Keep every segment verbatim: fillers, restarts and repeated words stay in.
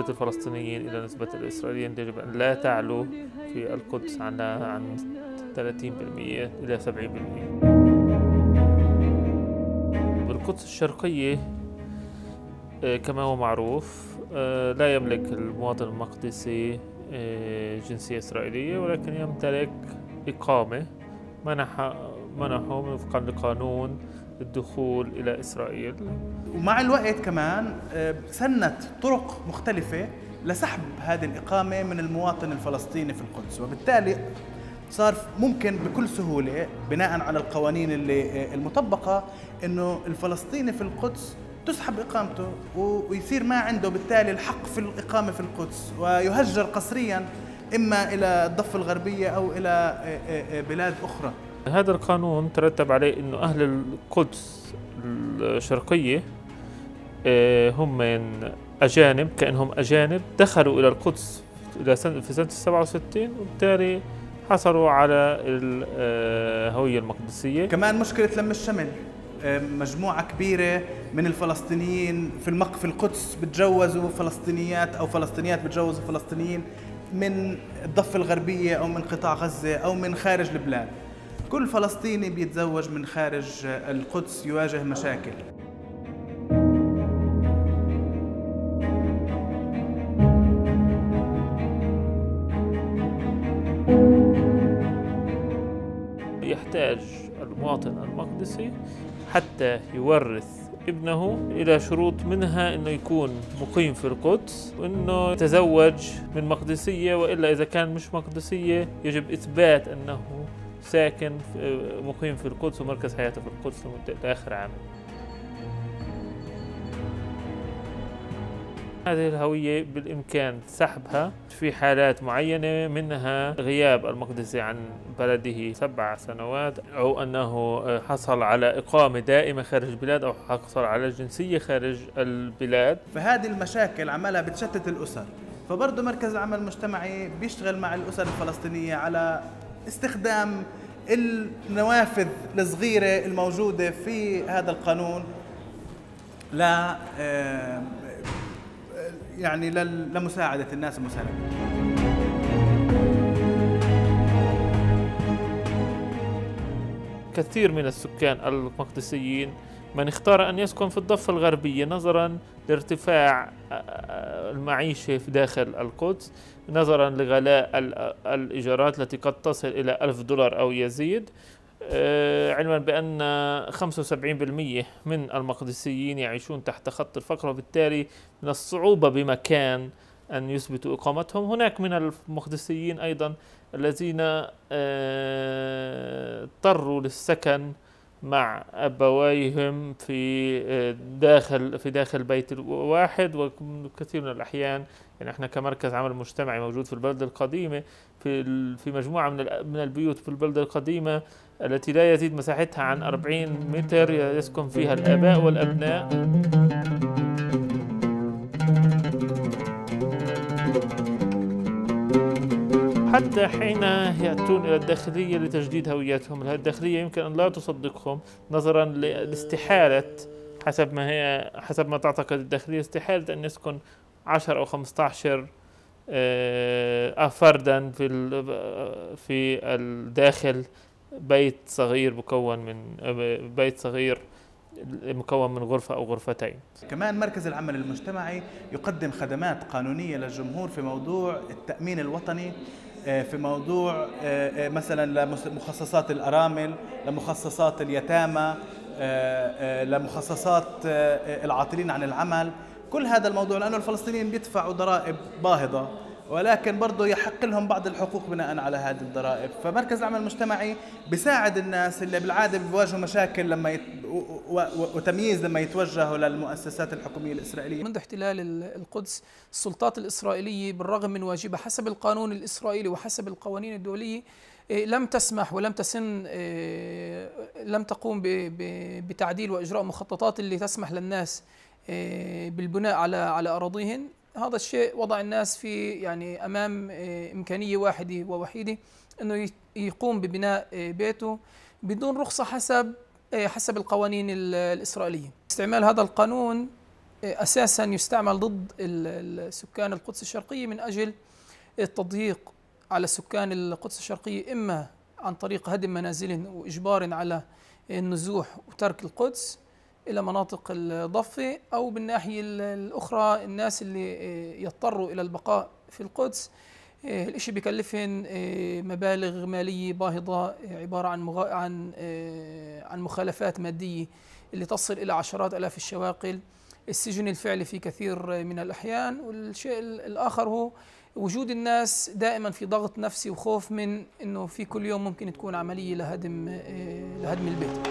نسبة الفلسطينيين إلى نسبة الإسرائيليين يجب أن لا تعلو في القدس عن عن ثلاثين بالمئة إلى سبعين بالمئة. بالقدس الشرقية كما هو معروف لا يملك المواطن المقدسي جنسية إسرائيلية، ولكن يمتلك إقامة منح منحه وفقا لقانون الدخول إلى إسرائيل. ومع الوقت كمان سنت طرق مختلفة لسحب هذه الإقامة من المواطن الفلسطيني في القدس، وبالتالي صار ممكن بكل سهولة بناء على القوانين اللي المطبقة إنه الفلسطيني في القدس تسحب إقامته ويصير ما عنده بالتالي الحق في الإقامة في القدس، ويهجر قسريا إما إلى الضفة الغربية أو إلى بلاد أخرى. هذا القانون ترتب عليه إنه أهل القدس الشرقية هم من أجانب، كأنهم أجانب دخلوا إلى القدس في سنة السبعة وستين، وبالتالي حصلوا على الهوية المقدسية. كمان مشكلة لم الشمل، مجموعة كبيرة من الفلسطينيين في المق في القدس بتجوزوا فلسطينيات أو فلسطينيات بتجوزوا فلسطينيين من الضفة الغربية أو من قطاع غزة أو من خارج البلاد. كل فلسطيني بيتزوج من خارج القدس يواجه مشاكل. يحتاج المواطن المقدسي حتى يورث ابنه إلى شروط، منها أنه يكون مقيم في القدس وأنه يتزوج من مقدسية، وإلا إذا كان مش مقدسية يجب إثبات أنه ساكن مقيم في القدس ومركز حياته في القدس لمدة آخر عام. هذه الهوية بالإمكان سحبها في حالات معينة، منها غياب المقدسي عن بلده سبع سنوات، أو أنه حصل على إقامة دائمة خارج البلاد، أو حصل على جنسية خارج البلاد. فهذه المشاكل عمالها بتشتت الأسر، فبرضه مركز العمل المجتمعي بيشتغل مع الأسر الفلسطينية على استخدام النوافذ الصغيرة الموجودة في هذا القانون لا يعني لمساعدة الناس ومساندة. كثير من السكان المقدسيين من اختار أن يسكن في الضفة الغربية نظراً لارتفاع المعيشة في داخل القدس، نظراً لغلاء الإيجارات التي قد تصل إلى ألف دولار أو يزيد، علما بأن خمسة وسبعين بالمئة من المقدسيين يعيشون تحت خط الفقر، وبالتالي من الصعوبة بمكان أن يثبتوا إقامتهم. هناك من المقدسيين أيضا الذين اضطروا للسكن مع أبويهم في داخل في داخل بيت واحد، وكثير من الأحيان يعني احنا كمركز عمل مجتمعي موجود في البلدة القديمة، في في مجموعة من من البيوت في البلدة القديمة التي لا يزيد مساحتها عن أربعين متر يسكن فيها الآباء والأبناء. حتى حين يأتون إلى الداخلية لتجديد هويتهم، الداخلية يمكن أن لا تصدقهم نظرا لاستحالة، حسب ما هي حسب ما تعتقد الداخلية، استحالة أن يسكن عشرة أو خمسة عشر فردا في في الداخل بيت صغير مكون من بيت صغير مكون من غرفة أو غرفتين. كمان مركز العمل المجتمعي يقدم خدمات قانونية للجمهور في موضوع التأمين الوطني، في موضوع مثلا لمخصصات الأرامل، لمخصصات اليتامى، لمخصصات العاطلين عن العمل. كل هذا الموضوع لأنه الفلسطينيين بيدفعوا ضرائب باهظة، ولكن برضه يحق لهم بعض الحقوق بناء على هذه الضرائب. فمركز العمل المجتمعي بيساعد الناس اللي بالعاده بيواجهوا مشاكل لما يت... و... و... وتمييز لما يتوجهوا للمؤسسات الحكوميه الاسرائيليه. منذ احتلال القدس السلطات الاسرائيليه بالرغم من واجبها حسب القانون الاسرائيلي وحسب القوانين الدوليه لم تسمح ولم تسن لم تقوم بتعديل واجراء مخططات اللي تسمح للناس بالبناء على على اراضيهم. هذا الشيء وضع الناس في يعني امام امكانيه واحده ووحيده انه يقوم ببناء بيته بدون رخصه حسب حسب القوانين الاسرائيليه. استعمال هذا القانون أساسا يستعمل ضد سكان القدس الشرقية من أجل التضييق على سكان القدس الشرقية، إما عن طريق هدم منازلهم وإجبار على النزوح وترك القدس إلى مناطق الضفة، أو بالناحية الأخرى الناس اللي يضطروا إلى البقاء في القدس الإشي بيكلفهم مبالغ مالية باهظة عبارة عن مغ... عن عن مخالفات مادية اللي تصل إلى عشرات آلاف الشواقل، السجن الفعلي في كثير من الأحيان. والشيء الآخر هو وجود الناس دائما في ضغط نفسي وخوف من إنه في كل يوم ممكن تكون عملية لهدم لهدم البيت.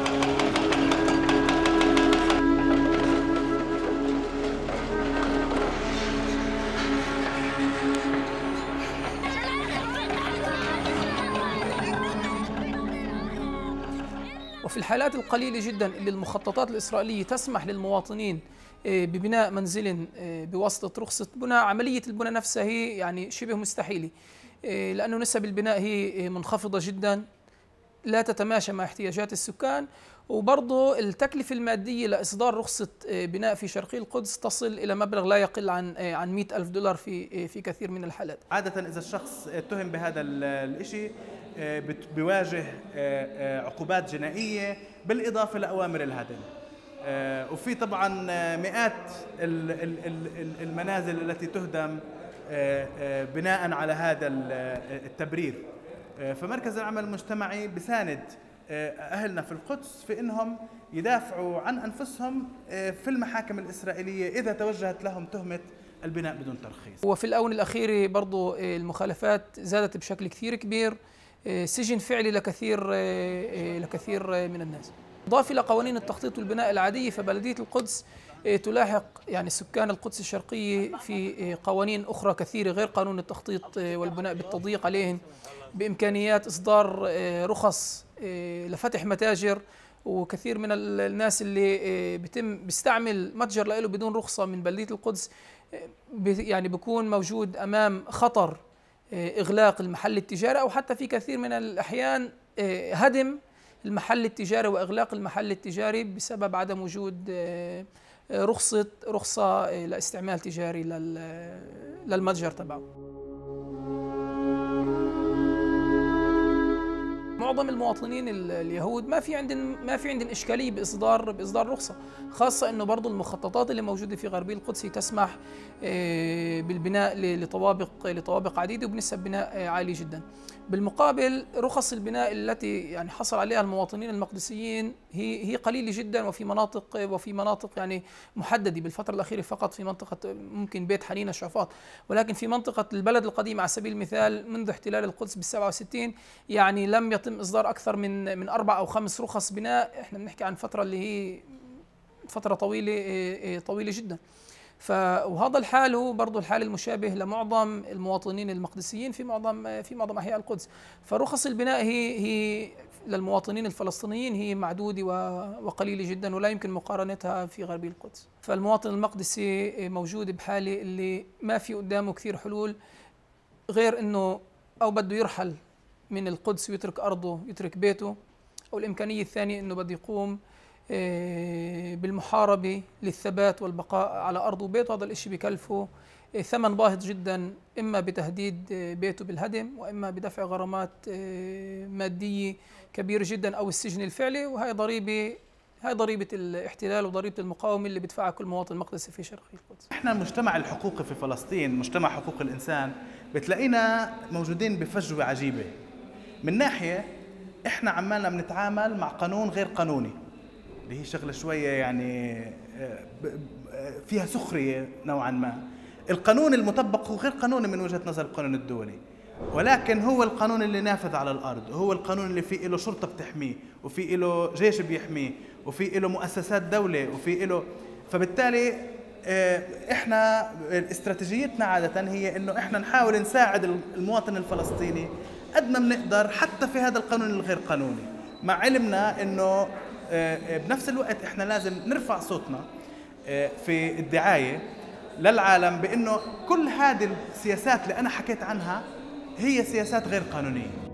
وفي الحالات القليلة جدا اللي المخططات الإسرائيلية تسمح للمواطنين ببناء منزل بواسطة رخصة بناء، عملية البناء نفسها هي يعني شبه مستحيلة، لأنه نسب البناء هي منخفضة جدا لا تتماشى مع احتياجات السكان، وبرضه التكلفة المادية لإصدار رخصة بناء في شرقي القدس تصل إلى مبلغ لا يقل عن عن مئة ألف دولار في في كثير من الحالات. عادة إذا الشخص اتهم بهذا الشيء بيواجه عقوبات جنائية بالإضافة لأوامر الهدم. وفي طبعا مئات المنازل التي تهدم بناء على هذا التبرير. فمركز العمل المجتمعي بساند أهلنا في القدس في إنهم يدافعوا عن أنفسهم في المحاكم الإسرائيلية إذا توجهت لهم تهمة البناء بدون ترخيص. وفي الآونة الأخيرة برضو المخالفات زادت بشكل كثير كبير، سجن فعلي لكثير لكثير من الناس. إضافة إلى قوانين التخطيط والبناء العادية، فبلدية القدس تلاحق يعني سكان القدس الشرقية في قوانين أخرى كثيرة غير قانون التخطيط والبناء بالتضييق عليهم، بإمكانيات إصدار رخص لفتح متاجر. وكثير من الناس اللي بيتم بيستعمل متجر له بدون رخصة من بلدية القدس يعني بيكون موجود أمام خطر إغلاق المحل التجاري، أو حتى في كثير من الأحيان هدم المحل التجاري وإغلاق المحل التجاري بسبب عدم وجود رخصة رخصة لاستعمال تجاري للمتجر تبعه. معظم المواطنين اليهود ما في عندهم ما في عندهم اشكاليه باصدار باصدار رخصه، خاصه انه برضه المخططات اللي موجوده في غربي القدس تسمح بالبناء لطوابق لطوابق عديده وبنسب بناء عاليه جدا. بالمقابل رخص البناء التي يعني حصل عليها المواطنين المقدسيين هي هي قليله جدا، وفي مناطق وفي مناطق يعني محدده. بالفتره الاخيره فقط في منطقه ممكن بيت حنينه شعفاط، ولكن في منطقه البلد القديم على سبيل المثال منذ احتلال القدس بال سبعة وستين يعني لم يتم اصدار اكثر من من اربع او خمس رخص بناء. احنا بنحكي عن فتره اللي هي فتره طويله طويله جدا. ف وهذا الحال هو برضه الحال المشابه لمعظم المواطنين المقدسيين في معظم في معظم احياء القدس. فرخص البناء هي هي للمواطنين الفلسطينيين هي معدوده وقليله جدا، ولا يمكن مقارنتها في غربي القدس. فالمواطن المقدسي موجود بحاله اللي ما في قدامه كثير حلول غير انه او بده يرحل من القدس ويترك ارضه يترك بيته، او الامكانيه الثانيه انه بده يقوم بالمحاربة للثبات والبقاء على أرض وبيته. هذا الإشي بكلفه ثمن باهظ جدا، إما بتهديد بيته بالهدم، وإما بدفع غرامات مادية كبيرة جدا، أو السجن الفعلي. وهي ضريبة هاي ضريبة الاحتلال وضريبة المقاومة اللي بدفعها كل مواطن مقدسي في شرقي القدس. احنا المجتمع الحقوقي في فلسطين، مجتمع حقوق الإنسان، بتلاقينا موجودين بفجوة عجيبة. من ناحية احنا عمالنا بنتعامل مع قانون غير قانوني، اللي هي شغلة شوية يعني فيها سخرية نوعا ما. القانون المطبق هو غير قانوني من وجهة نظر القانون الدولي، ولكن هو القانون اللي نافذ على الأرض، هو القانون اللي فيه له شرطة بتحميه، وفيه له جيش بيحميه، وفيه له مؤسسات دولة، وفيه له. فبالتالي احنا استراتيجيتنا عادة هي انه احنا نحاول نساعد المواطن الفلسطيني قد ما بنقدر حتى في هذا القانون الغير قانوني، مع علمنا انه بنفس الوقت احنا لازم نرفع صوتنا في الدعاية للعالم بأنه كل هذه السياسات اللي أنا حكيت عنها هي سياسات غير قانونية.